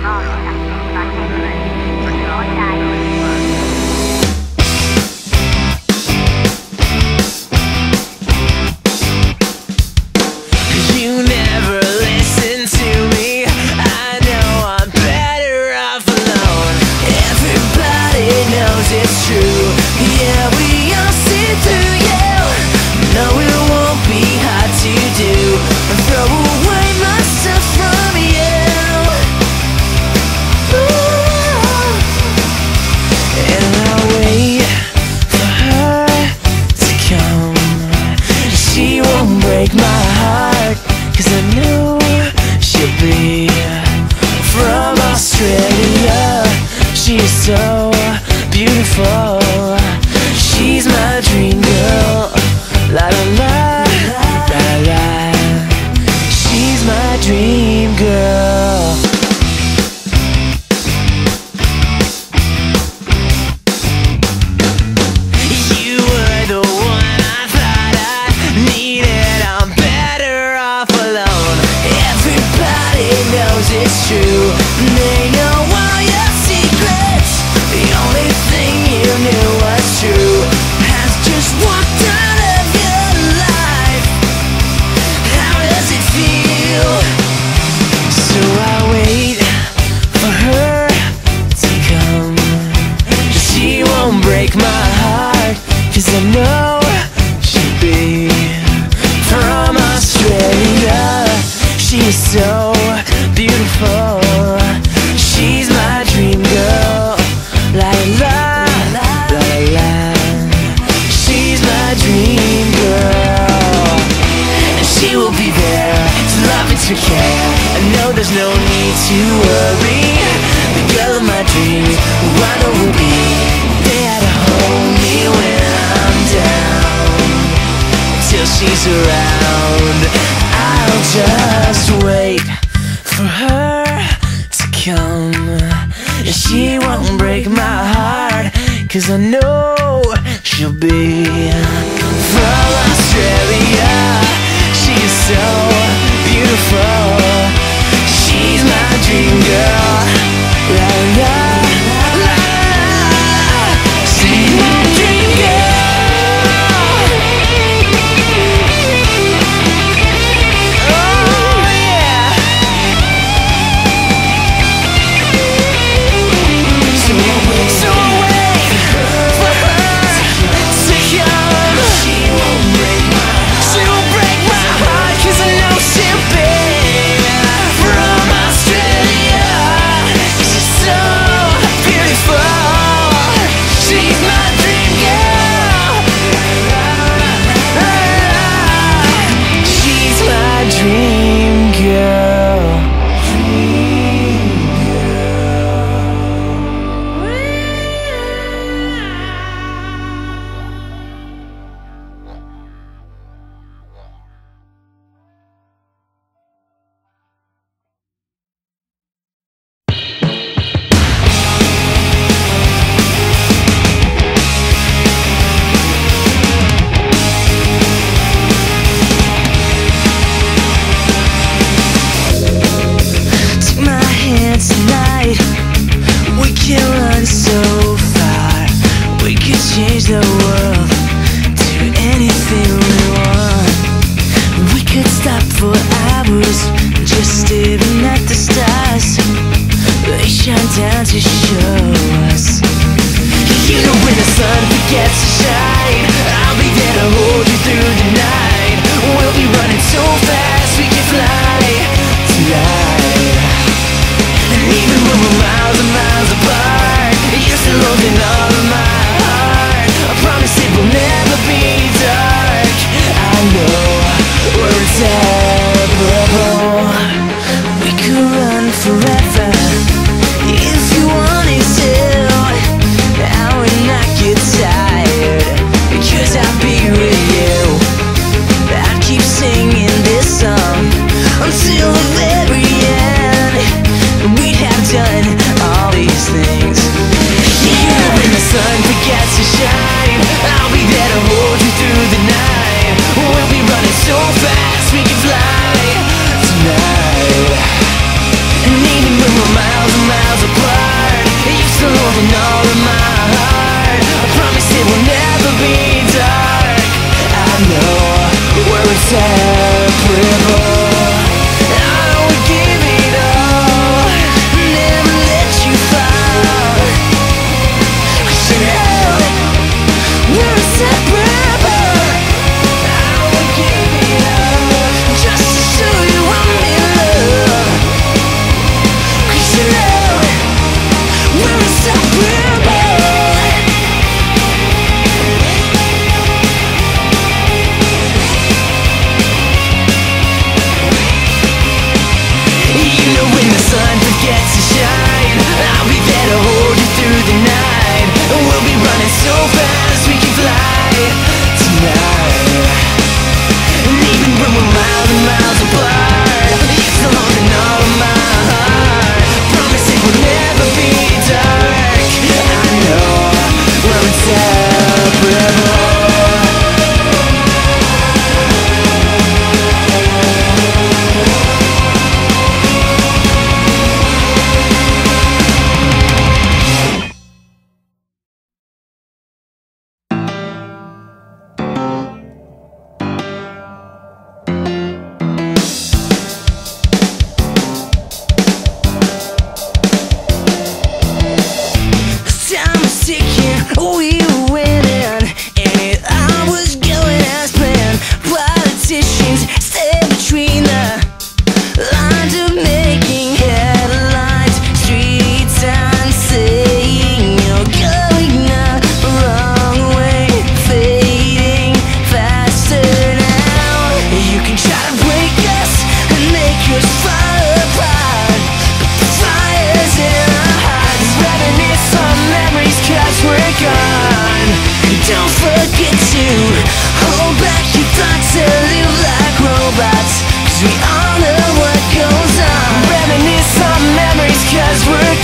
It's true, yeah, we all see through you. No, it won't be hard to do. Throw away my stuff from you. Ooh. And I'll wait for her to come. She won't break my heart, 'cause I know she'll be from Australia. She's so beautiful, she's my dream girl. La la la, la la la. She's my dream girl. You were the one I thought I needed. I'm better off alone. Everybody knows it's true. They know all your secrets. The only thing you knew was true has just walked out of your life. How does it feel? So I wait for her to come. She won't break my heart, 'cause I know she'll be from Australia. She's so beautiful, she's my dream girl. La la la, la la. She's my dream girl, and she will be there to love and to care. I know there's no need to worry. The girl of my dreams, who I know will be there to hold me when I'm down. Till she's around, I'll just wait for her to come. She won't break my heart, 'cause I know she'll be from Australia. She's so beautiful, she's my dream girl. La la la, she's my dream girl. Oh yeah. So wait for her to come. She won't break my heart, 'cause I know she'll be from Australia. She's so beautiful, she's my dream girl. She's my dream girl. Tonight, we can run so far. We could change the world, do anything we want. We could stop for hours, just staring at the stars. They shine down to show us. You know when the sun begins to shine, I'll be there to hold you through the night. We'll be running so fast we can fly tonight. And even when we're miles and miles apart, you're still holding all of my heart. I promise it will never be dark. I know we're inseparable. We could run forever if you want. to hold back your thoughts and live like robots, 'cause we all know what goes on. Reminisce on memories 'cause we're